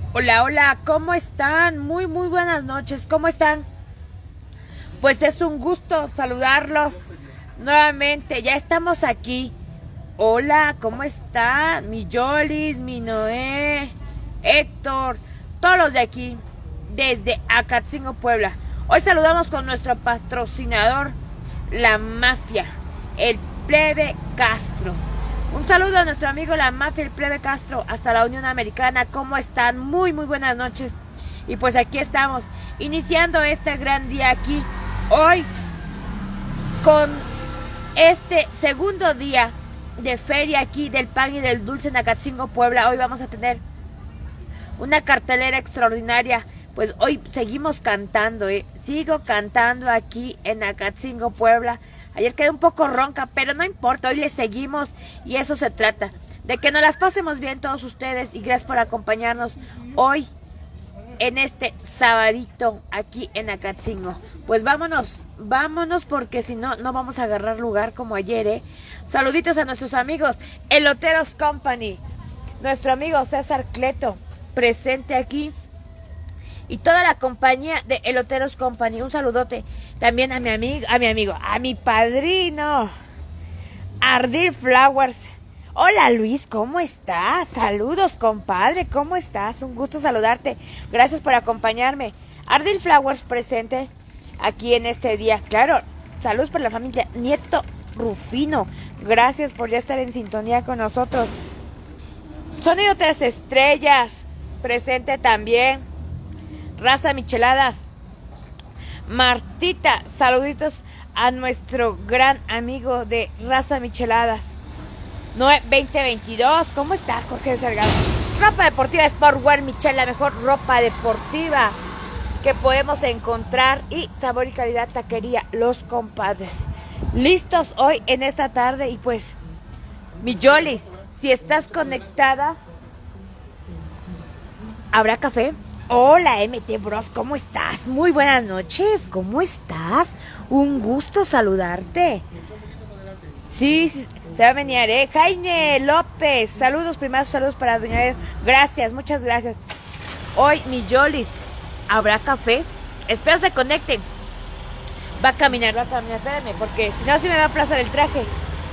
Hola, hola, ¿cómo están? Muy buenas noches, ¿cómo están? Pues es un gusto saludarlos nuevamente, ya estamos aquí. Hola, ¿cómo están? Mi Yolis, mi Noé, Héctor, todos los de aquí, desde Acatzingo, Puebla. Hoy saludamos con nuestro patrocinador, la Mafia, el Plebe Castro. Un saludo a nuestro amigo la Mafia, el Plebe Castro, hasta la Unión Americana. ¿Cómo están? Muy buenas noches. Y pues aquí estamos, iniciando este gran día aquí, hoy, con este segundo día de feria aquí del pan y del dulce en Acatzingo, Puebla. Hoy vamos a tener una cartelera extraordinaria. Pues hoy seguimos cantando, sigo cantando aquí en Acatzingo, Puebla. Ayer quedé un poco ronca, pero no importa, hoy les seguimos y eso se trata, de que nos las pasemos bien todos ustedes, y gracias por acompañarnos hoy en este sabadito aquí en Acatzingo. Pues vámonos porque si no, no vamos a agarrar lugar como ayer, Saluditos a nuestros amigos Eloteros Company, nuestro amigo César Cleto, presente aquí, y toda la compañía de Eloteros Company. Un saludote también a mi padrino, Ardil Flowers. Hola Luis, ¿cómo estás? Saludos, compadre, ¿cómo estás? Un gusto saludarte. Gracias por acompañarme. Ardil Flowers presente aquí en este día. Claro, saludos para la familia Nieto Rufino. Gracias por ya estar en sintonía con nosotros. Sonido 3 Estrellas, presente también. Raza Micheladas, Martita, saluditos a nuestro gran amigo de Raza Micheladas. Noé 2022, ¿cómo estás, Jorge Salgado? Ropa deportiva Sportwear Michel, la mejor ropa deportiva que podemos encontrar, y sabor y calidad taquería Los Compadres. Listos hoy en esta tarde, y pues, mi Yolis, si estás conectada, ¿habrá café? Hola MT Bros, ¿cómo estás? Muy buenas noches, ¿cómo estás? Un gusto saludarte. Sí, se va a venir, Jaime López, saludos, primeros saludos para doña Eder. Gracias, muchas gracias. Hoy, mi Yolis, ¿habrá café? Espero se conecten. Va a caminar, espérenme, porque si no se me va a aplazar el traje.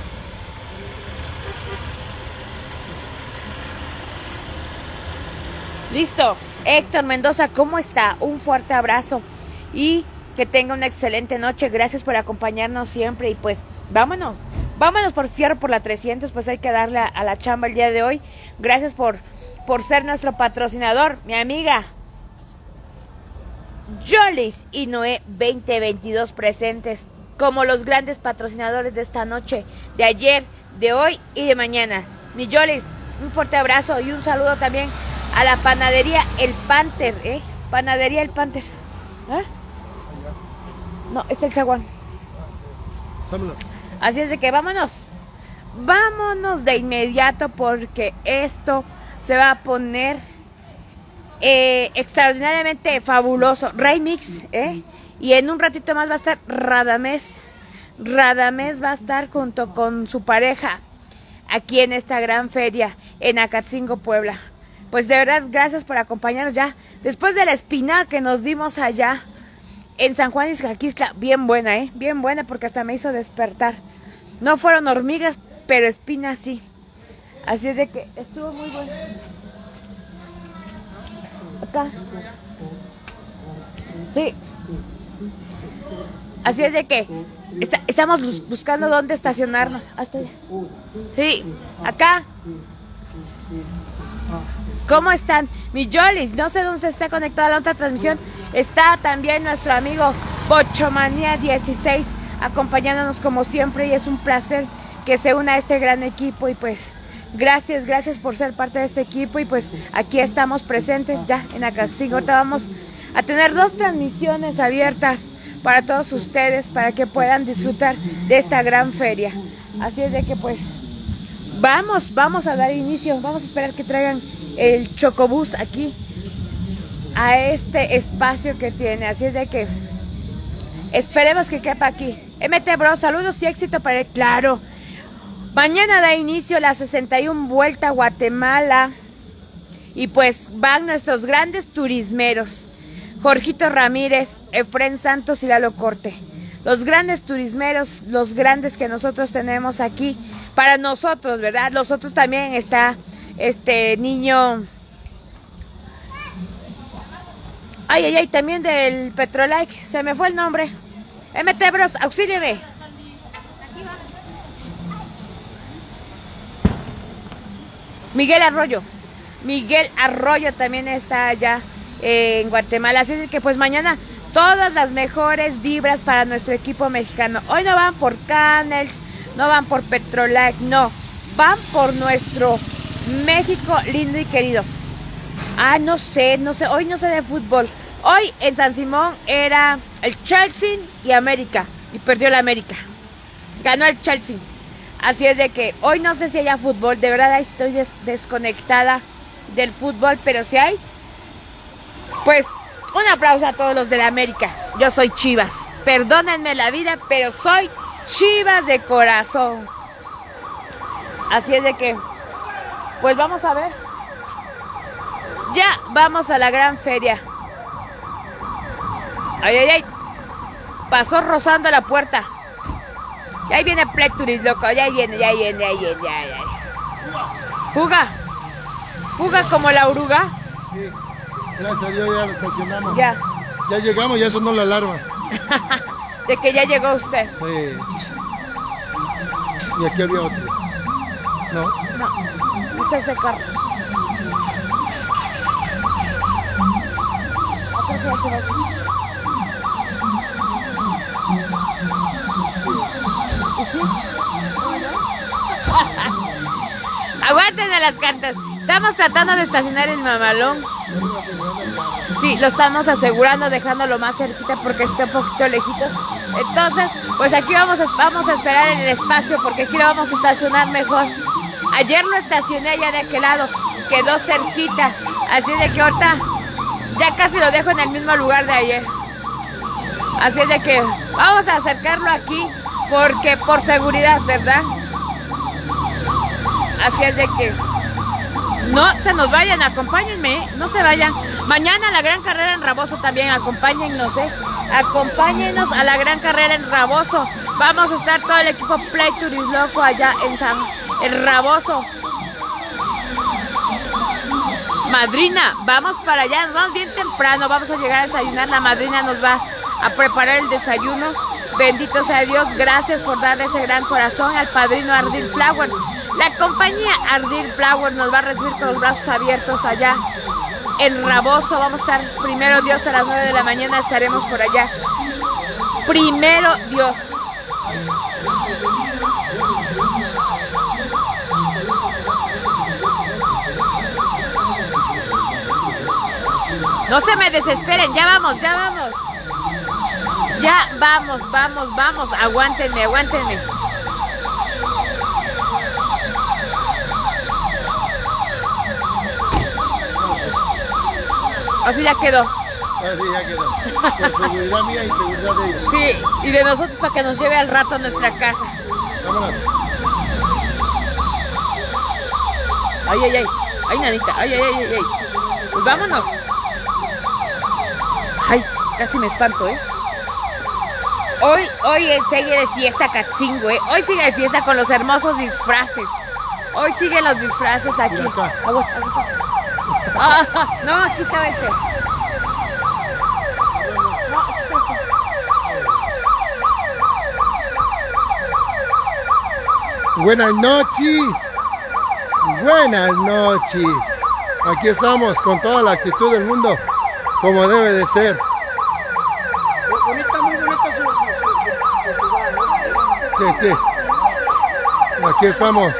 Listo. Héctor Mendoza, ¿cómo está? Un fuerte abrazo y que tenga una excelente noche. Gracias por acompañarnos siempre, y pues vámonos por fierro por la 300, pues hay que darle a la chamba el día de hoy. Gracias por ser nuestro patrocinador, mi amiga Yolis y Noé 2022 presentes como los grandes patrocinadores de esta noche, de ayer, de hoy y de mañana. Mi Yolis, un fuerte abrazo y un saludo también a la panadería El Panther, Panadería El Panther. No, este es el zaguán. Así es de que vámonos de inmediato, porque esto se va a poner extraordinariamente fabuloso. Remix, y en un ratito más va a estar Radamés va a estar junto con su pareja aquí en esta gran feria en Acatzingo, Puebla. Pues de verdad, gracias por acompañarnos ya. Después de la espina que nos dimos allá en San Juan Izcaquistla, bien buena, bien buena, porque hasta me hizo despertar. No fueron hormigas, pero espinas sí. Así es de que estuvo muy bueno. Acá. Sí. Así es de que estamos buscando dónde estacionarnos. Hasta allá. Sí, acá. ¿Cómo están? Mi Yolis, no sé dónde se está conectada la otra transmisión. Está también nuestro amigo Bochomanía 16 acompañándonos como siempre, y es un placer que se una a este gran equipo. Y pues gracias por ser parte de este equipo, y pues aquí estamos presentes ya en Acatzingo. Ahorita vamos a tener 2 transmisiones abiertas para todos ustedes, para que puedan disfrutar de esta gran feria. Así es de que pues vamos a dar inicio. Vamos a esperar que traigan el chocobús aquí a este espacio que tiene. Así es de que esperemos que quepa aquí. MT Bro, saludos y éxito para él. Claro, mañana da inicio la 61 Vuelta a Guatemala, Y pues van nuestros grandes turismeros, Jorgito Ramírez, Efrén Santos y Lalo Corte. Los grandes turismeros, los grandes que nosotros tenemos aquí, para nosotros, ¿verdad? Los otros también está este niño, también del Petrolike, se me fue el nombre. MT Bros, auxíliame. Miguel Arroyo también está allá en Guatemala, así es que pues mañana todas las mejores vibras para nuestro equipo mexicano. Hoy no van por Canels, no van por Petrolike, no, van por nuestro México lindo y querido. No sé, hoy no sé de fútbol. Hoy en San Simón era el Chelsea y América, y perdió la América. Ganó el Chelsea. Así es de que hoy no sé si haya fútbol, de verdad estoy desconectada del fútbol, pero si hay, pues un aplauso a todos los de la América. Yo soy Chivas, perdónenme la vida, pero soy Chivas de corazón. Así es de que, pues vamos a ver. Ya vamos a la gran feria. Pasó rozando la puerta. Y ahí viene Plecturis, loco, ya viene. Fuga como la oruga. Sí, gracias a Dios ya lo estacionamos. Ya llegamos, ya sonó la alarma. De que ya llegó usted. Sí. Y aquí había otro. No, usted es de carro. Aguanten a las cantas. Estamos tratando de estacionar el mamalón. Sí, lo estamos asegurando, dejándolo más cerquita porque está un poquito lejito. Entonces, pues aquí vamos a esperar en el espacio porque aquí lo vamos a estacionar mejor. Ayer lo estacioné allá de aquel lado, quedó cerquita. Así de que ahorita ya casi lo dejo en el mismo lugar de ayer. Así es de que vamos a acercarlo aquí porque por seguridad, ¿verdad? Así es de que no se nos vayan, acompáñenme, no se vayan. Mañana la gran carrera en Raboso también, acompáñennos, acompáñenos a la gran carrera en Raboso. Vamos a estar todo el equipo Play Turis Loco allá en Raboso. Madrina, vamos para allá, nos vamos bien temprano, vamos a llegar a desayunar. La madrina nos va a preparar el desayuno. Bendito sea Dios, gracias por darle ese gran corazón al padrino Ardil Flower. La compañía Ardil Flower nos va a recibir con los brazos abiertos allá en Raboso. Vamos a estar, primero Dios, a las 9 de la mañana estaremos por allá. Primero Dios. No se me desesperen, ya vamos. Ya vamos, aguántenme. Así ya quedó. Por seguridad mía y seguridad de ellos. Sí, y de nosotros para que nos lleve al rato a nuestra casa. Vámonos. Ay, nanita, ay. Pues vámonos. Ay, casi me espanto, Hoy sigue de fiesta Catzingo, Hoy sigue de fiesta con los hermosos disfraces. Hoy siguen los disfraces aquí. Aguas. No, aquí estaba este. Buenas noches. Aquí estamos con toda la actitud del mundo, como debe de ser. Muy bonita su Sí. Aquí estamos.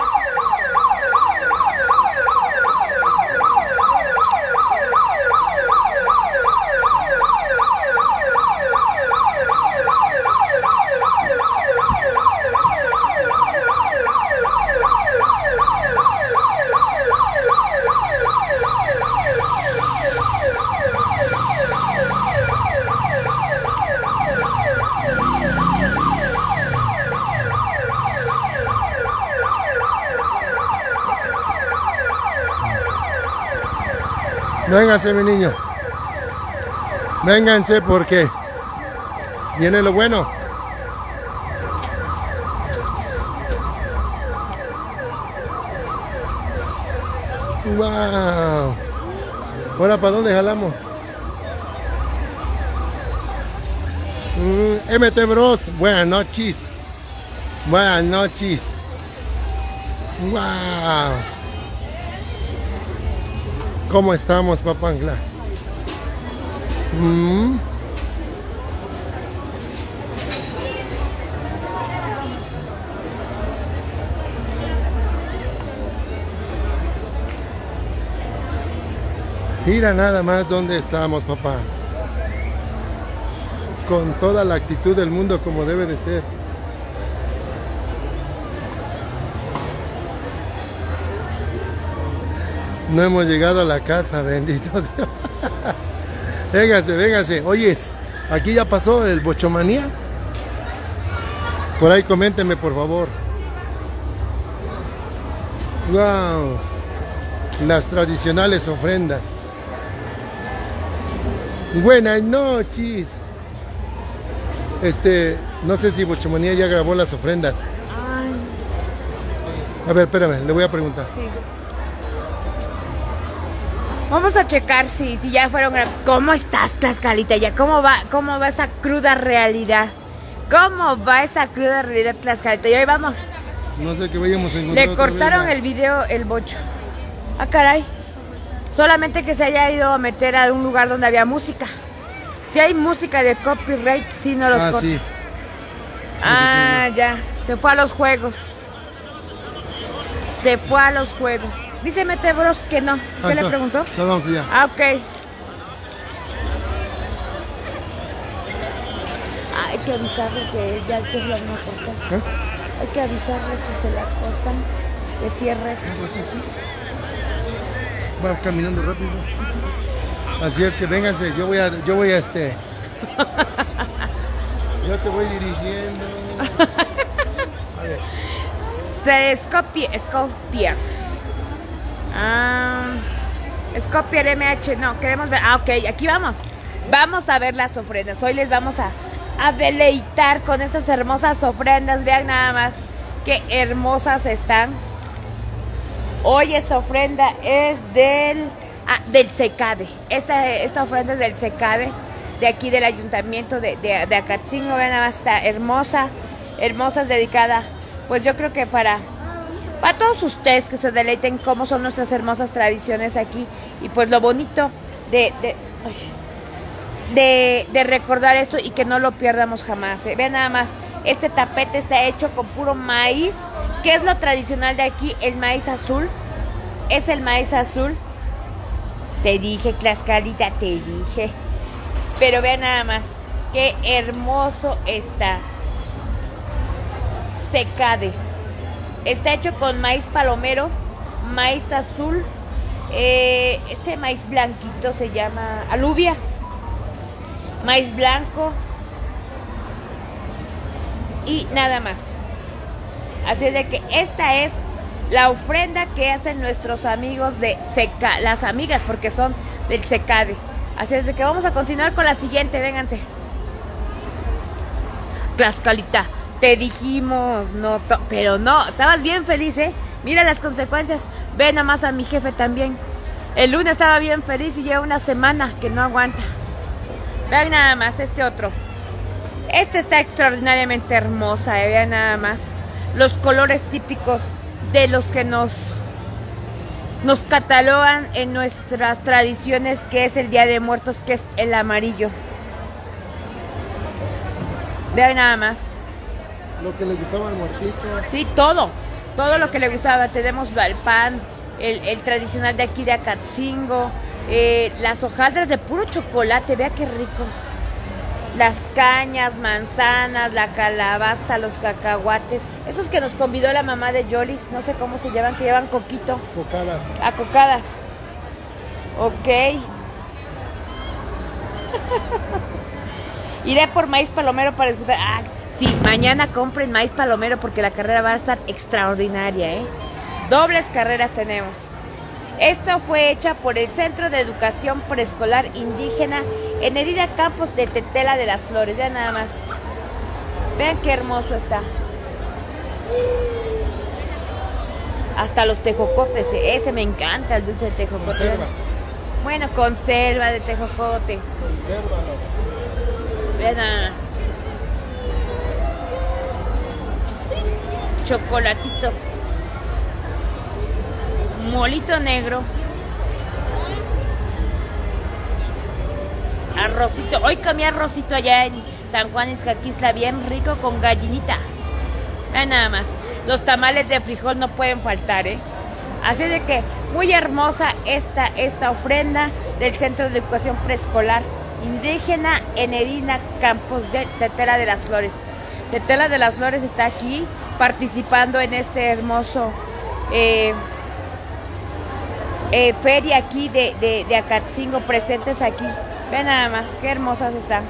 Vénganse, mi niño. Vénganse porque viene lo bueno. Wow. Ahora, ¿para dónde jalamos? MT Bros. Buenas noches. Buenas noches. Wow. ¿Cómo estamos, Papantla? Mira nada más dónde estamos, papá. Con toda la actitud del mundo como debe de ser. No hemos llegado a la casa, bendito Dios. Véngase, véngase. Oyes, aquí ya pasó el Bochomanía. Por ahí coméntenme, por favor. Wow. Las tradicionales ofrendas. Buenas noches. No sé si Bochomanía ya grabó las ofrendas. A ver, espérame, le voy a preguntar. Sí. Vamos a checar si ya fueron. ¿Cómo estás, Tlaxcalita? Ya, ¿cómo va esa cruda realidad? ¿Cómo va esa cruda realidad, Tlaxcalita? Y hoy vamos. No sé qué vayamos a encontrar. Le cortaron el video el Bocho. Ah, caray. Solamente que se haya ido a meter a un lugar donde había música. Si hay música de copyright, sí no los corta. Sí. Ah, ya. Se fue a los juegos. Se fue a los juegos. Dice Mete Bros que no. ¿Qué le preguntó? No, vamos allá. Ah, ok. Hay que avisarle que ya se la van a cortar. Hay que avisarle si se la cortan, que cierre esto. Va caminando rápido. Así es que vénganse, yo voy a yo te voy dirigiendo. A ver. Se Scopier. Scopier MH, no, queremos ver. Ah, ok, aquí vamos. Vamos a ver las ofrendas. Hoy les vamos a deleitar con estas hermosas ofrendas. Vean nada más qué hermosas están. Hoy esta ofrenda es del SECADE. Esta ofrenda es del SECADE, de aquí del ayuntamiento de Acatzingo. Vean nada más, está hermosa. Hermosa, es dedicada, pues yo creo que para todos ustedes que se deleiten cómo son nuestras hermosas tradiciones aquí. Y pues lo bonito de recordar esto y que no lo pierdamos jamás. Vean nada más, este tapete está hecho con puro maíz. ¿Qué es lo tradicional de aquí? El maíz azul. Es el maíz azul. Te dije, Tlaxcalita, te dije. Pero vean nada más, qué hermoso está. SECADE. Está hecho con maíz palomero, maíz azul. Ese maíz blanquito se llama alubia. Maíz blanco. Y nada más. Así es de que esta es la ofrenda que hacen nuestros amigos de SECADE, las amigas, porque son del SECADE. Así es de que vamos a continuar con la siguiente, vénganse. Tlaxcalita, te dijimos, no, pero no, estabas bien feliz, Mira las consecuencias. Ve nada más a mi jefe también. El lunes estaba bien feliz y lleva una semana que no aguanta. Vean nada más este otro. Este está extraordinariamente hermosa, vean nada más. Los colores típicos de los que nos catalogan en nuestras tradiciones, que es el Día de Muertos, que es el amarillo. Vean nada más. Lo que le gustaba al muertito. Sí, todo lo que le gustaba. Tenemos el pan, el tradicional de aquí de Acatzingo, las hojaldras de puro chocolate, vea qué rico. Las cañas, manzanas, la calabaza, los cacahuates, esos que nos convidó la mamá de Yolis, no sé cómo se llaman, que llevan coquito. Cocadas. A cocadas. Ok. Iré por maíz palomero para disfrutar. Ah, sí, mañana compren maíz palomero porque la carrera va a estar extraordinaria, Dobles carreras tenemos. Esto fue hecha por el Centro de Educación Preescolar Indígena Enedina Campos de Tetela de las Flores. Vean nada más. Vean qué hermoso está. Hasta los tejocotes. Ese me encanta, el dulce de tejocote. Conserva. Bueno, conserva de tejocote. Consérvalo. Vean nada más. Chocolatito. Molito negro. Arrocito. Hoy comí arrocito allá en San Juan Izcaquistla, bien rico con gallinita. Vean nada más. Los tamales de frijol no pueden faltar, ¿eh? Así de que muy hermosa esta ofrenda del Centro de Educación Preescolar Indígena Enedina Campos de Tetela de las Flores. Tetela de las Flores está aquí participando en este hermoso feria aquí de Acatzingo, presentes aquí. Vean nada más, qué hermosas están.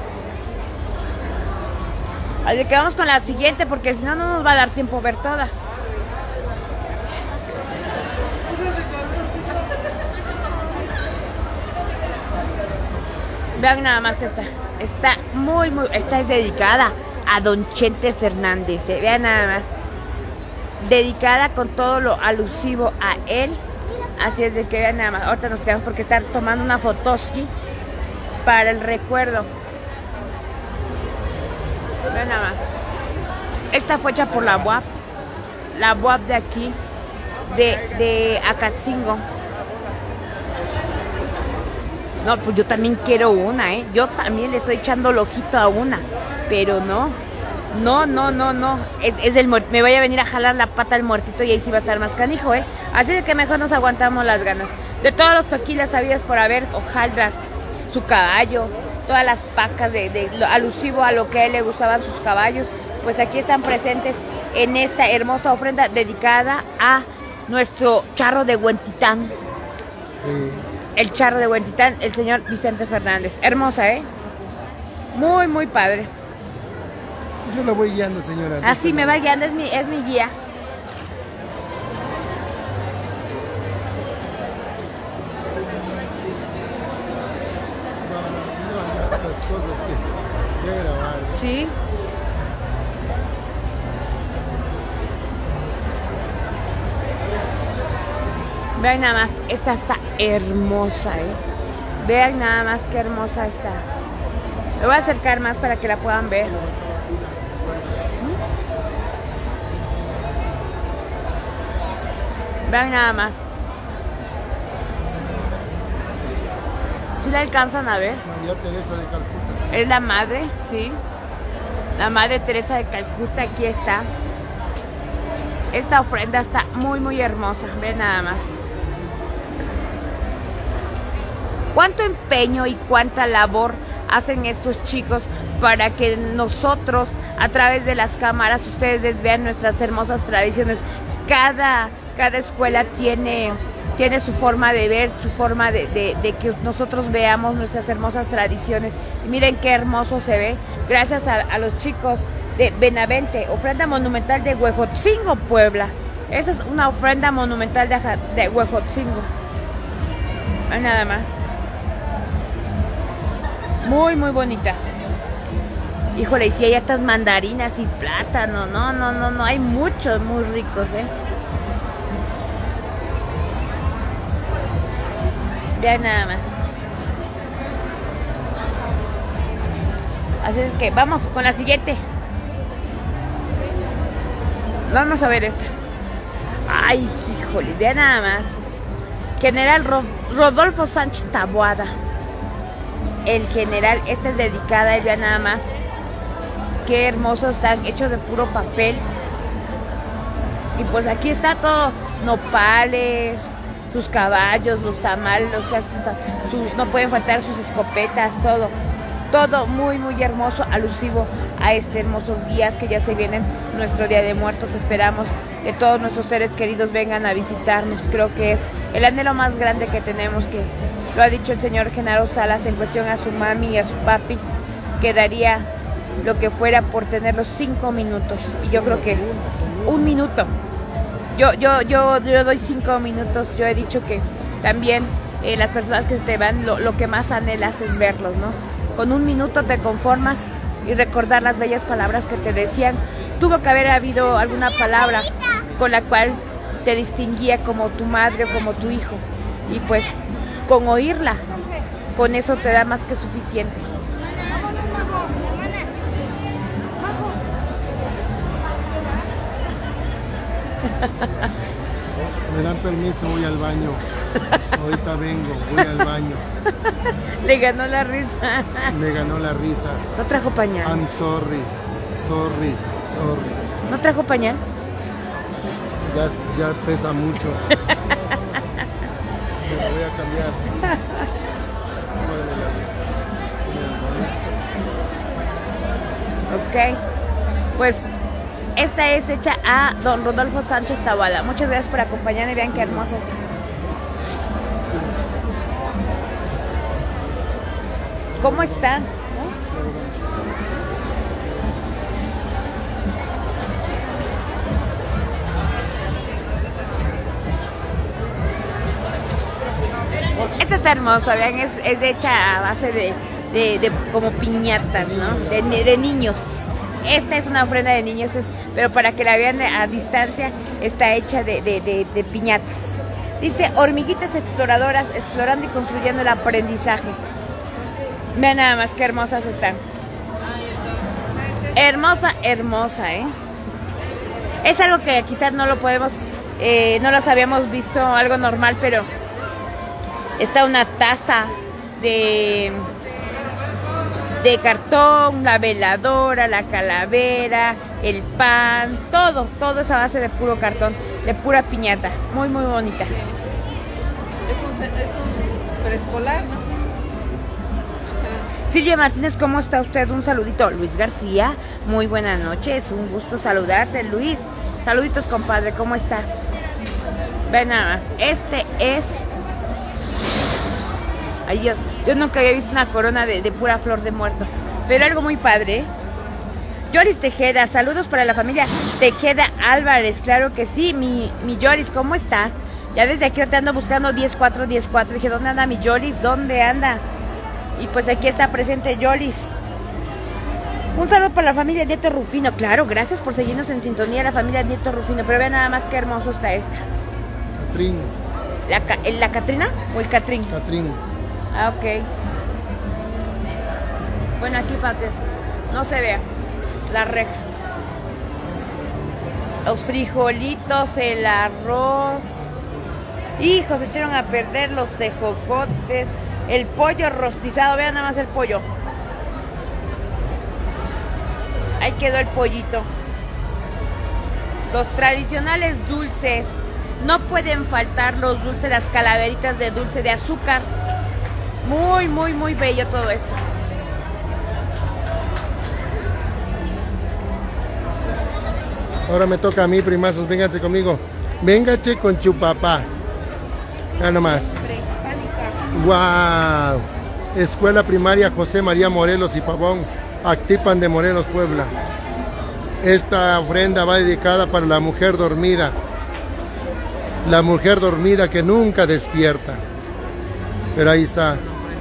Así que vamos con la siguiente porque si no, no nos va a dar tiempo a ver todas. Vean nada más esta. Está esta es dedicada a Don Chente Fernández. Vean nada más. Dedicada con todo lo alusivo a él. Así es de que vean nada más. Ahorita nos quedamos porque están tomando una fotoski para el recuerdo. Vean nada más. Esta fue hecha por la UAP. La UAP de aquí. De Acatzingo. No, pues yo también quiero una, ¿eh? Yo también le estoy echando el ojito a una. Pero no. No. Es el muerto. Me vaya a venir a jalar la pata al muertito y ahí sí va a estar más canijo, ¿eh? Así de que mejor nos aguantamos las ganas. De todos los toquilas sabidas por haber, hojaldras, su caballo, todas las pacas alusivo a lo que a él le gustaban sus caballos, pues aquí están presentes en esta hermosa ofrenda dedicada a nuestro charro de Huentitán. El charro de Huentitán, el señor Vicente Fernández. Hermosa, ¿eh? Muy padre. Yo la voy guiando, señora. Así me va guiando, es mi guía. No, las cosas que grabar. Sí. Vean nada más, esta está hermosa, ¿eh? Vean nada más qué hermosa está. Me voy a acercar más para que la puedan ver. Vean nada más. ¿Sí la alcanzan a ver? María Teresa de Calcuta. Es la madre, sí. La Madre Teresa de Calcuta, aquí está. Esta ofrenda está muy hermosa. Vean nada más. Cuánto empeño y cuánta labor hacen estos chicos para que nosotros, a través de las cámaras, ustedes vean nuestras hermosas tradiciones. Cada escuela tiene su forma de ver, su forma de que nosotros veamos nuestras hermosas tradiciones. Y miren qué hermoso se ve, gracias a los chicos de Benavente, ofrenda monumental de Huejotzingo, Puebla. Esa es una ofrenda monumental de Huejotzingo. Nada más. Muy bonita. Híjole, y si hay estas mandarinas y plátano, no, hay muchos muy ricos, ¿eh? Vean nada más. Así es que vamos con la siguiente. Vamos a ver esta. Ay, híjole, vean nada más. General Rodolfo Sánchez Taboada. El general, esta es dedicada, y vean nada más. Qué hermosos están, hechos de puro papel. Y pues aquí está todo. Nopales, sus caballos, los tamales, no pueden faltar sus escopetas, todo muy hermoso, alusivo a este hermosos días que ya se vienen, nuestro Día de Muertos. Esperamos que todos nuestros seres queridos vengan a visitarnos. Creo que es el anhelo más grande que tenemos, que lo ha dicho el señor Genaro Salas en cuestión a su mami y a su papi, que daría lo que fuera por tenerlos 5 minutos. Y yo creo que 1 minuto Yo doy 5 minutos. Yo he dicho que también las personas que te van, lo que más anhelas es verlos, ¿no? Con 1 minuto te conformas y recordar las bellas palabras que te decían. Tuvo que haber habido alguna palabra con la cual te distinguía como tu madre o como tu hijo. Y pues con oírla, con eso te da más que suficiente. Me dan permiso, voy al baño. Ahorita vengo, voy al baño. Le ganó la risa. Me ganó la risa. ¿No trajo pañal? I'm sorry. ¿No trajo pañal? Ya pesa mucho. Me lo voy a cambiar. Ok. Pues esta es hecha a don Rodolfo Sánchez Taboada. Muchas gracias por acompañarme. Vean qué hermosa está. ¿Cómo están? Esta está hermosa, vean, es hecha a base de como piñatas, ¿no? De niños. Esta es una ofrenda de niños, pero para que la vean a distancia, está hecha de piñatas. Dice, hormiguitas exploradoras, explorando y construyendo el aprendizaje. Vean nada más qué hermosas están. Hermosa, hermosa, ¿eh? Es algo que quizás no lo podemos, no las habíamos visto, algo normal, pero está una taza de cartón, la veladora, la calavera, el pan, todo es a base de puro cartón, de pura piñata, muy bonita. Es un preescolar, ¿no? Silvia Martínez, ¿cómo está usted? Un saludito. Luis García, muy buenas noches, un gusto saludarte, Luis. Saluditos, compadre, ¿cómo estás? Ven nada más, este es... Ay Dios, yo nunca había visto una corona de pura flor de muerto, pero algo muy padre. Yoris Tejeda, saludos para la familia Tejeda Álvarez, claro que sí, mi Yoris, ¿cómo estás? Ya desde aquí te ando buscando 10414, dije, ¿dónde anda mi Yoris? ¿Dónde anda? Y pues aquí está presente Yoris. Un saludo para la familia Nieto Rufino, claro, gracias por seguirnos en sintonía, la familia Nieto Rufino, pero vean nada más qué hermoso está esta. Catrín. ¿La Catrina o el Catrín? Catrín. Ah, ok. Bueno, aquí para que no se vea la reja. Los frijolitos, el arroz. Hijos, se echaron a perder los tejocotes. El pollo rostizado, vean nada más el pollo. Ahí quedó el pollito. Los tradicionales dulces. No pueden faltar los dulces, las calaveritas de dulce de azúcar. Muy bello todo esto. Ahora me toca a mí, primazos, vénganse conmigo. Vénganse con chupapá. Ya nomás. ¡Wow! Escuela Primaria José María Morelos y Pavón, Actipan de Morelos, Puebla. Esta ofrenda va dedicada para la mujer dormida. La mujer dormida que nunca despierta. Pero ahí está.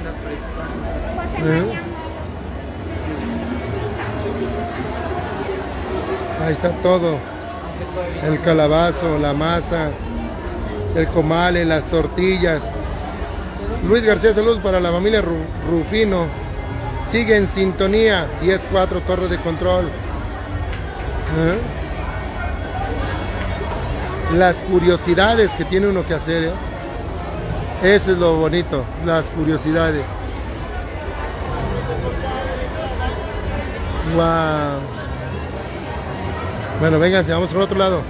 Ahí está todo. El calabazo, la masa, el comale, las tortillas. Luis García, saludos para la familia Rufino. Sigue en sintonía. 10-4, torre de control. Las curiosidades que tiene uno que hacer, ¿eh? Eso es lo bonito, las curiosidades. Wow. Bueno, vénganse, vamos al otro lado.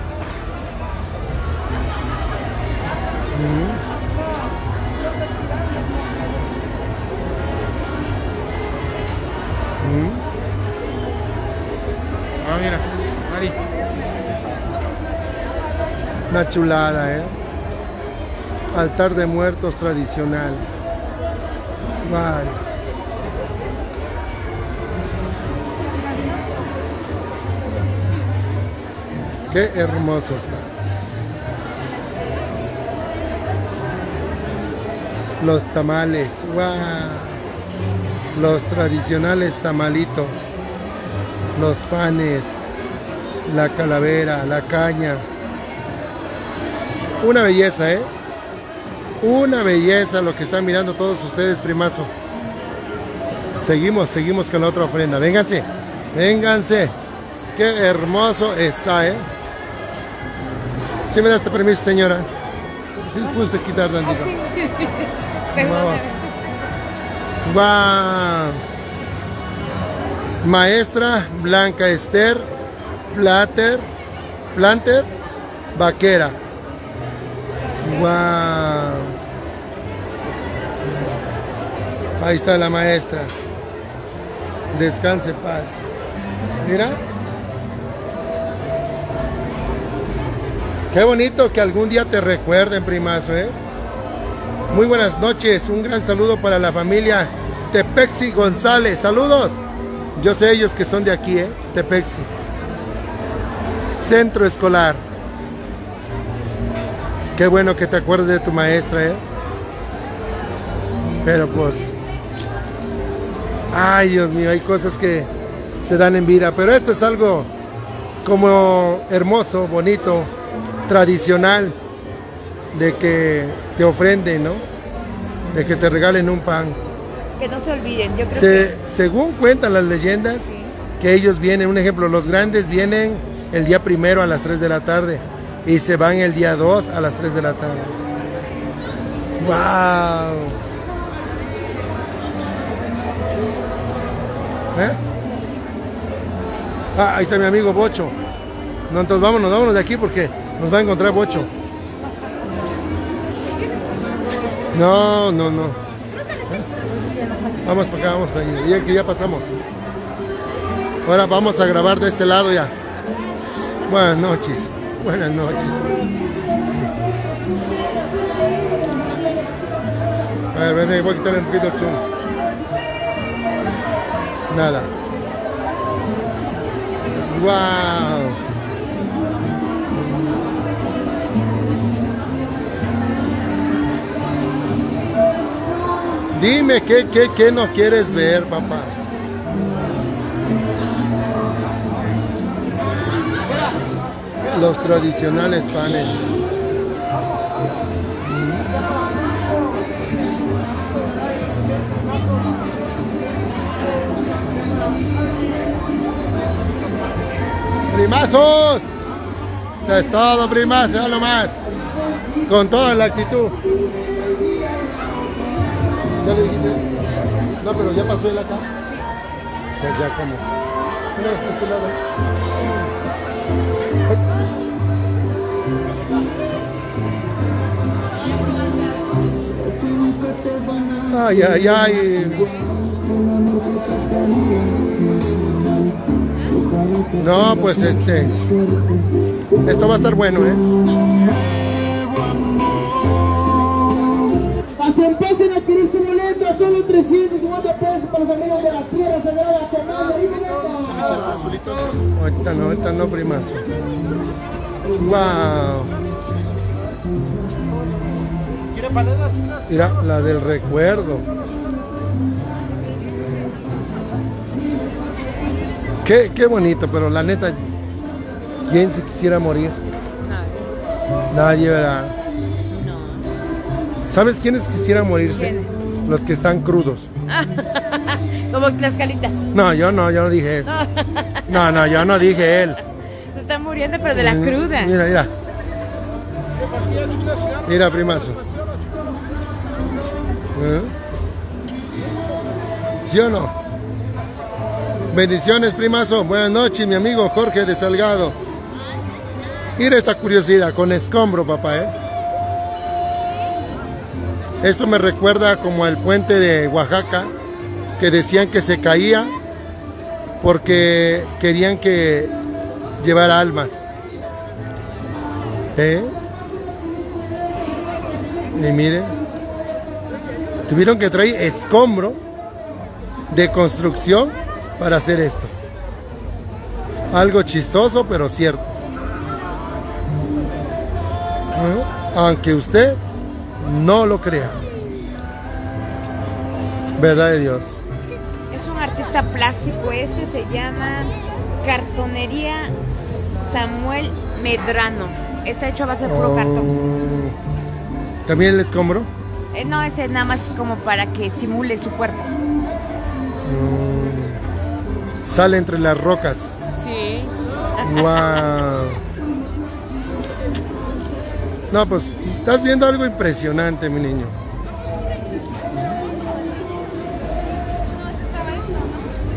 Ah, mira, Mari. Una chulada, ¿eh? Altar de muertos tradicional. Vale. Qué hermoso está. Los tamales, ¡guau! Los tradicionales tamalitos, los panes, la calavera, la caña. Una belleza, ¿eh? Una belleza lo que están mirando todos ustedes, primazo. Seguimos con la otra ofrenda. Vénganse, vénganse. Qué hermoso está, ¿eh? ¿Sí me das este permiso, señora? Sí, puse quitar tantito. Wow. Maestra Blanca Esther Planter Vaquera. Wow. Ahí está la maestra. Descanse paz. Mira. Qué bonito que algún día te recuerden, primazo, ¿eh? Muy buenas noches. Un gran saludo para la familia Tepexi González. Saludos. Yo sé ellos que son de aquí, ¿eh? Tepexi. Centro escolar. Qué bueno que te acuerdes de tu maestra, ¿eh? Pero pues... Ay, Dios mío, hay cosas que se dan en vida. Pero esto es algo como hermoso, bonito, tradicional, de que te ofrenden, ¿no? De que te regalen un pan. Que no se olviden, yo creo que... Según cuentan las leyendas, sí, que ellos vienen, un ejemplo, los grandes vienen el día primero a las 3 de la tarde y se van el día 2 a las 3 de la tarde. ¡Wow! ¿Eh? Ah, ahí está mi amigo Bocho. No, entonces vámonos de aquí porque nos va a encontrar Bocho. No. ¿Eh? Vamos para acá, vamos para allá. Ya que ya pasamos. Ahora vamos a grabar de este lado ya. Buenas noches. Buenas noches. A ver, ven, voy a quitarle un poquito el zoom. Nada. Wow. Dime qué no quieres ver, papá. Los tradicionales panes. ¡Primazos! Eso es todo, primazo, ya nomás. Con toda la actitud. ¿Ya le dijiste? No, pero ya pasó él acá. Pues ya como. Mira, este lado. Ay, ay, ay. No, pues esto va a estar bueno, ¿eh? Empiecen a adquirir su boleto, solo 350 pesos para los amigos de las tierras sagradas. Ahorita no, primazo. Wow. Mira, la del recuerdo. Qué bonito, pero la neta, ¿quién se quisiera morir? Nadie, ¿verdad? ¿Sabes quiénes quisieran morirse? ¿Quiénes? Los que están crudos. Como Tlaxcalita. No, yo no dije él. No, yo no dije él. Se está muriendo, pero de la cruda. Mira. Mira, primazo. ¿Sí o no? Bendiciones, primazo. Buenas noches, mi amigo Jorge de Salgado. Mira esta curiosidad con escombro, papá, ¿eh? Esto me recuerda como al puente de Oaxaca, que decían que se caía porque querían que llevara almas. Y miren, tuvieron que traer escombro de construcción para hacer esto. Algo chistoso, pero cierto. Aunque usted no lo crea. Verdad de Dios. Es un artista plástico, se llama Cartonería Samuel Medrano. Está hecho a base de puro cartón. ¿También el escombro? No, ese nada más como para que simule su cuerpo. Sale entre las rocas. Sí. Wow. No, pues estás viendo algo impresionante, mi niño. No, ese estaba esto, ¿no?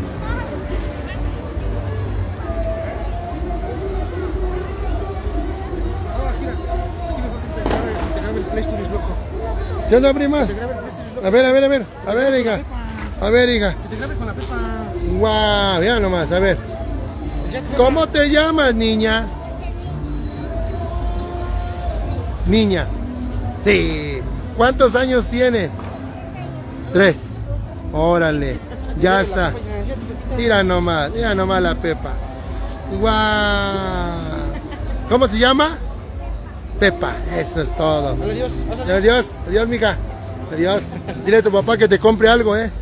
¿Qué onda, prima? A ver, hija. A ver, hija. Guau, mira nomás, a ver. ¿Cómo te llamas, niña? Niña. Sí. ¿Cuántos años tienes? 3. Órale, ya está. Mira nomás la Pepa. Guau. ¿Cómo se llama? Pepa, eso es todo. Adiós, mija. Adiós. Dile a tu papá que te compre algo, ¿eh?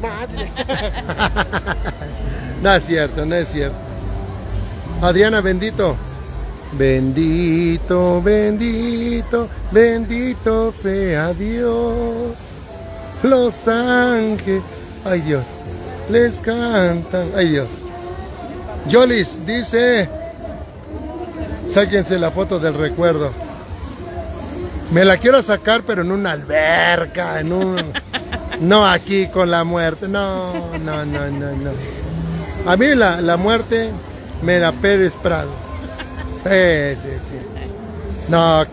No es cierto. Adriana, bendito. Bendito sea Dios. Los ángeles, ay Dios, les cantan, ay Dios. Yolis dice, sáquense la foto del recuerdo. Me la quiero sacar, pero en una alberca, no aquí con la muerte. No. A mí la muerte me la Pérez Prado. Sí. No.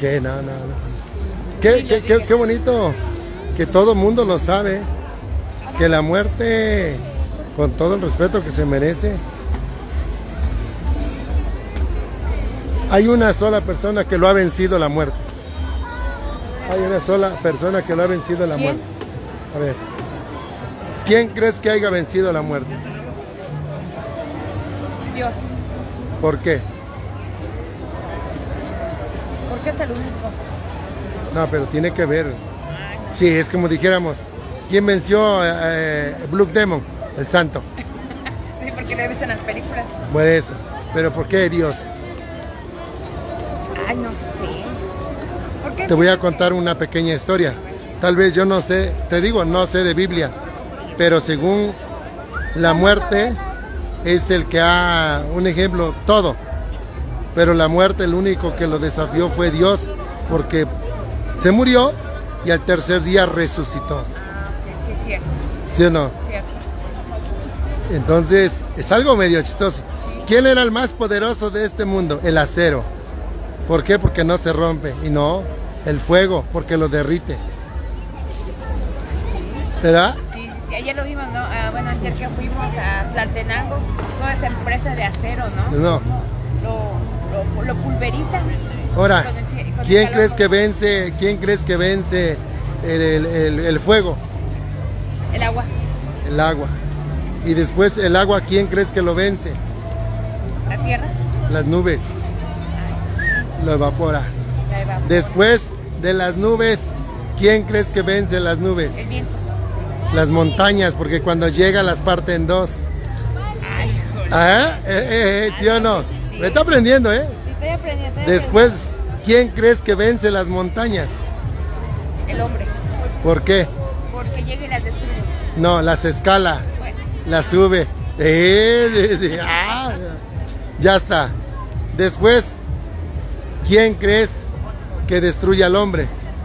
Qué bonito que todo mundo lo sabe. Que la muerte, con todo el respeto que se merece, hay una sola persona que lo ha vencido la muerte. Hay una sola persona que lo ha vencido la muerte. A ver, ¿quién crees que haya vencido la muerte? Dios. ¿Por qué? Porque es el único. No, pero tiene que ver. Sí, es como dijéramos, ¿quién venció Blue Demon? El santo. Sí, porque lo he visto en las películas. Bueno, eso. Pero ¿por qué Dios? Ay, no sé. ¿Por qué? Te voy a contar una pequeña historia. Tal vez yo no sé, te digo, no sé de Biblia, pero según la muerte es el que ha, un ejemplo, todo. Pero la muerte, el único que lo desafió fue Dios, porque se murió y al tercer día resucitó. Sí, es cierto. ¿Sí o no? Cierto. Entonces, es algo medio chistoso. ¿Quién era el más poderoso de este mundo? El acero. ¿Por qué? Porque no se rompe. Y no, el fuego, porque lo derrite. ¿Verdad? Sí, ayer lo vimos, ¿no? Bueno, ayer que fuimos a Tlaltenango, toda esa empresa de acero, ¿no? No. Lo pulverizan. Ahora, con el ¿quién calor. crees que vence? ¿Quién crees que vence el fuego? El agua. El agua. Y después el agua, ¿quién crees que lo vence? La tierra. Las nubes. Lo evapora. La evapora. Después de las nubes, ¿quién crees que vence las nubes? El viento. Las montañas, porque cuando llega las parte en dos. Ay, joder. ¿Sí o no? Me está aprendiendo, ¿eh? Sí, estoy aprendiendo. Después, ¿quién crees que vence las montañas? El hombre. ¿Por qué? Porque llega y las destruye. No, las escala, Bueno, las sube. Ya está. Después, ¿quién crees que destruye al hombre?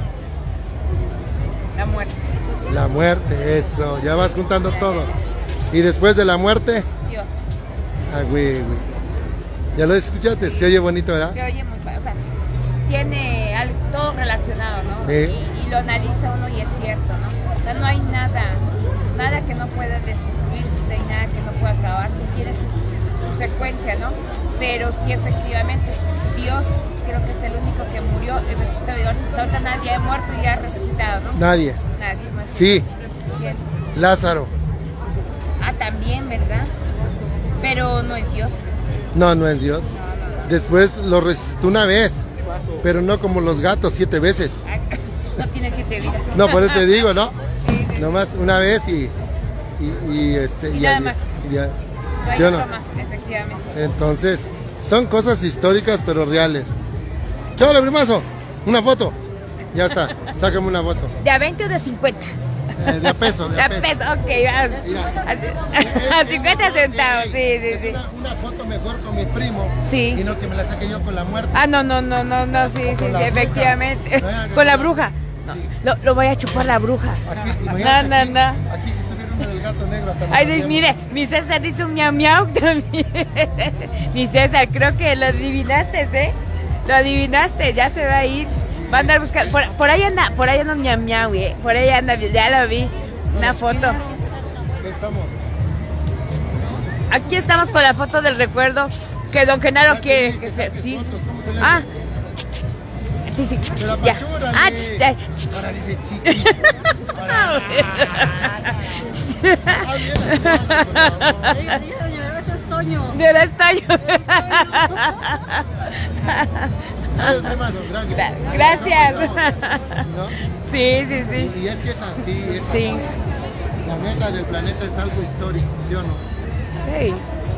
la muerte. La muerte, eso. Ya vas juntando todo. Y después de la muerte, Dios. güey. ¿Ya lo escuchaste? Se oye bonito, ¿verdad? Se oye muy padre. O sea, tiene algo, todo relacionado, ¿no? Sí. Y lo analiza uno y es cierto, ¿no? O sea, no hay nada que no pueda destruirse y nada que no pueda acabarse. Tiene su secuencia, ¿no? Pero sí, efectivamente, Dios creo que es el único que murió y resucitó. Y ahorita nadie ha muerto y ha resucitado, ¿no? Nadie. Nadie más. Sí, ¿Quién? Lázaro. También, ¿verdad? Pero no es Dios. No es Dios. Después lo resucitó una vez, pero no como los gatos 7 veces. No tiene 7 vidas. No, por eso te digo, ¿no? Sí, sí. Nomás una vez y Y nada más. ya, No hay ¿sí o no? otro más, efectivamente. Entonces, son cosas históricas pero reales. ¿Qué hola, primazo? ¿Una foto? Ya está, sácame una foto. ¿De a 20 o de 50? De a peso, de a peso. Ok, vamos. Mira, A 50 centavos, sí. es una foto mejor con mi primo. Sí. Y no que me la saque yo con la muerte. Ah, no, sí, Con la bruja. efectivamente. No, Con la bruja. No, Sí. lo voy a chupar la bruja. Aquí, imagínate No. aquí que estuviera uno del gato negro hasta Ay, nos mire, mi César dice un miau miau también. Mi César, creo que lo adivinaste, ¿eh? Lo adivinaste, ya se va a ir. Va a andar buscando. Por ahí anda un miau miau, ¿eh? Por ahí anda, ya lo vi. Una foto. Aquí estamos. Aquí estamos con la foto del recuerdo que don Genaro Ya quiere te que dije sea. saques Sí. fotos, ¿cómo se le Ah. hace? Sí, Pero ya. apachúrale. Ah, ya. Ahora dice chichi. Ahora. Ah, bien, por favor. Yo la estoy. Gracias, primazo, gracias. Gracias. ¿No? Sí. Y es que es así, es Sí. así. La neta del planeta es algo histórico, ¿sí o no? Hey.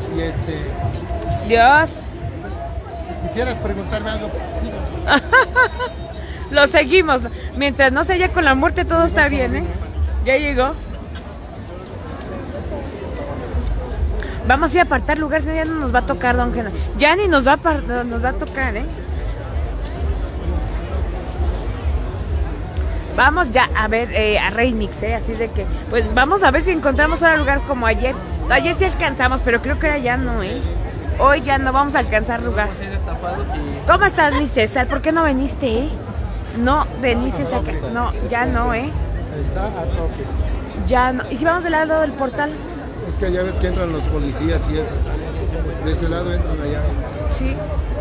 Y Dios. quisieras preguntarme algo. Sí, Lo seguimos. Mientras no se haya con la muerte, todo está bien, ¿eh? Ya llegó. Vamos a ir a apartar lugares, ya no nos va a tocar, don Genaro. Ya ni nos va a tocar, ¿eh? Vamos ya a ver a Remix, ¿eh? Así de que, pues vamos a ver si encontramos otro lugar como ayer. Ayer sí alcanzamos, pero creo que ahora ya no, ¿eh? Hoy ya no vamos a alcanzar lugar. ¿Cómo estás, mi César? ¿Por qué no viniste, eh? No viniste a sacar. No, ya no, ¿eh? está a tope. Ya no. ¿Y si vamos del lado del portal? Es que ya ves que entran los policías y eso. De ese lado entran allá. Sí.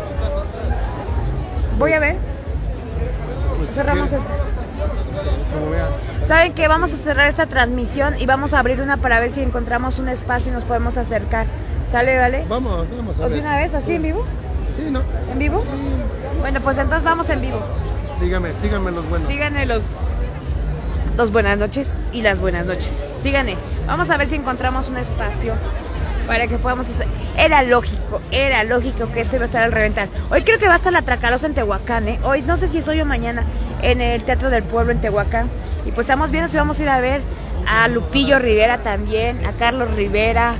Voy a ver. Pues, Cerramos ¿quieres? esta. Como veas. ¿Saben qué? Vamos a cerrar esta transmisión y vamos a abrir una para ver si encontramos un espacio y nos podemos acercar. ¿Sale, vale? Vamos a ¿O de ver. una vez, así en vivo? Sí, ¿no? ¿En vivo? Sí. Bueno, pues entonces vamos en vivo. Síganme los buenos. Síganme los buenas noches y las buenas noches. Síganme. Vamos a ver si encontramos un espacio para que podamos hacer. Era lógico que esto iba a estar al reventar. Hoy creo que va a estar la Tracalosa en Tehuacán, ¿eh? Hoy, no sé si es hoy o mañana, en el Teatro del Pueblo en Tehuacán. Y pues estamos viendo si vamos a ir a ver a Lupillo Rivera también, a Carlos Rivera.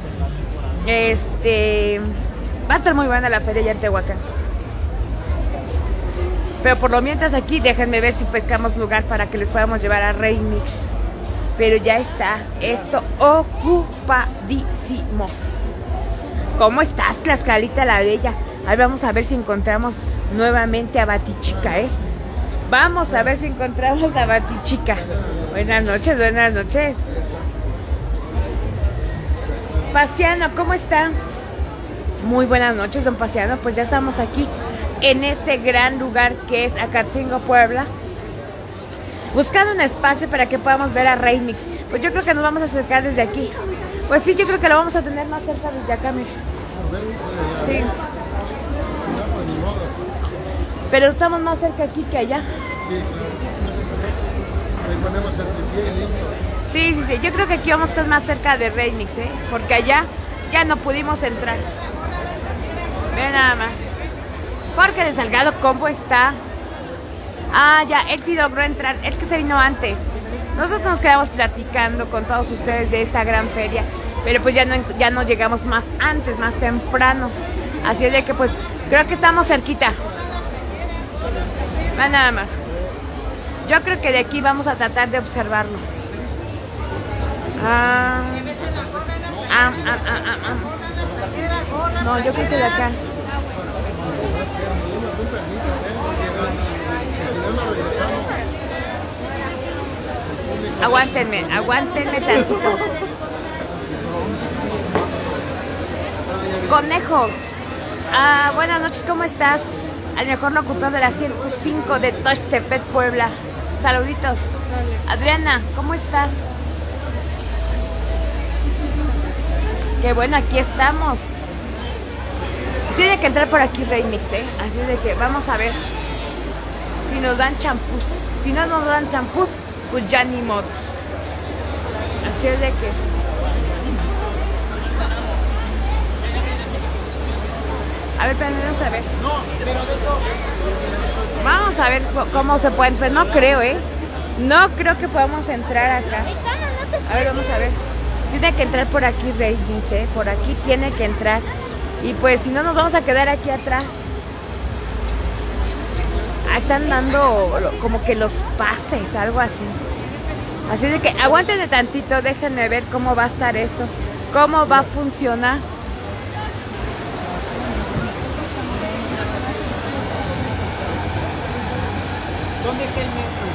Va a estar muy buena la feria ya en Tehuacán. Pero por lo mientras aquí, déjenme ver si pescamos lugar para que les podamos llevar a Remix. Pero ya está esto ocupadísimo. ¿Cómo estás, Tlaxcalita la Bella? Ahí vamos a ver si encontramos nuevamente a Batichica, ¿eh? Vamos a ver si encontramos a Batichica. Buenas noches, buenas noches. Pasiano, ¿cómo está? Muy buenas noches, don Pasiano. Pues ya estamos aquí en este gran lugar que es Acatzingo, Puebla, buscando un espacio para que podamos ver a Remix. Pues yo creo que nos vamos a acercar desde aquí. Pues sí, yo creo que lo vamos a tener más cerca desde acá, mire. Sí. Pero estamos más cerca aquí que allá. Sí, claro. Ahí ponemos el tripié y listo. Sí. Yo creo que aquí vamos a estar más cerca de Remix, ¿eh? Porque allá ya no pudimos entrar. Vean nada más. Jorge de Salgado, ¿cómo está? Ah, ya, él sí logró entrar. Él que se vino antes. Nosotros nos quedamos platicando con todos ustedes de esta gran feria. Pero pues ya no llegamos más antes, más temprano. Así es de que pues creo que estamos cerquita. Vean nada más. Yo creo que de aquí vamos a tratar de observarlo. No, yo creo que de acá. Aguántenme tantito. Conejo. Buenas noches, ¿cómo estás? Al mejor locutor de la 105 de Tuxtepec, Puebla. Saluditos. Adriana, ¿cómo estás? Qué bueno, aquí estamos. Tiene que entrar por aquí Remix, ¿eh? Así de que vamos a ver si nos dan champús. Si no nos dan champús, pues ya ni modos. Así es de que A ver, vamos a ver. Vamos a ver cómo se puede entrar. No creo, no creo que podamos entrar acá. A ver, vamos a ver. Tiene que entrar por aquí, Rey, dice. Por aquí tiene que entrar. Y pues si no nos vamos a quedar aquí atrás. Están dando como que los pases, algo así. Así de que aguántenme tantito, déjenme ver cómo va a estar esto. Cómo va a funcionar. ¿Dónde está el metro?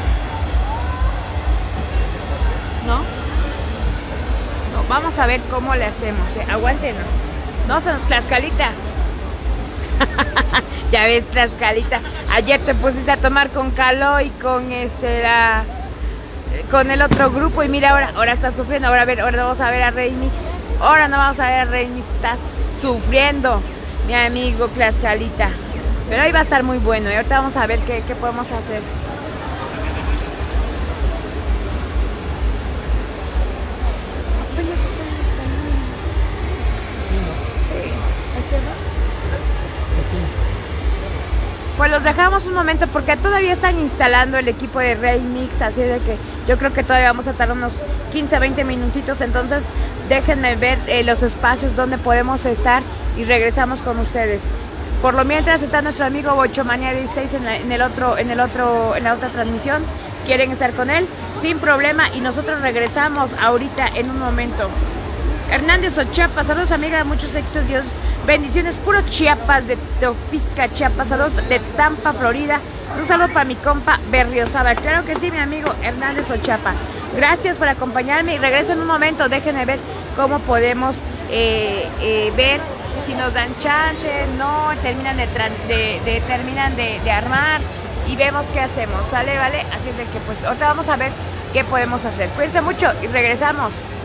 No, vamos a ver cómo le hacemos, aguántenos. No se nos Tlaxcalita. Ya ves, Tlaxcalita. Ayer te pusiste a tomar con Caló y con con el otro grupo y mira ahora estás sufriendo. Ahora vamos a ver a Remix. Ahora no vamos a ver a Remix, estás sufriendo, mi amigo Tlaxcalita. Pero hoy va a estar muy bueno y ahorita vamos a ver qué podemos hacer. Pues los dejamos un momento porque todavía están instalando el equipo de Remix, así de que yo creo que todavía vamos a tardar unos 15-20 minutitos, entonces déjenme ver los espacios donde podemos estar y regresamos con ustedes. Por lo mientras está nuestro amigo Bochomania 16 en la otra transmisión. ¿Quieren estar con él? Sin problema y nosotros regresamos ahorita en un momento. Hernández Ochapa, saludos amiga, muchos éxitos, Dios. Bendiciones, puros Chiapas de Teopisca, Chiapas, saludos de Tampa, Florida. Un saludo para mi compa Berriozábal. Claro que sí, mi amigo Hernández Ochapa. Gracias por acompañarme y regreso en un momento. Déjenme ver cómo podemos ver si nos dan chance, no, terminan de armar y vemos qué hacemos, ¿sale? ¿Vale? Así de que pues ahorita vamos a ver qué podemos hacer. Cuídense mucho y regresamos.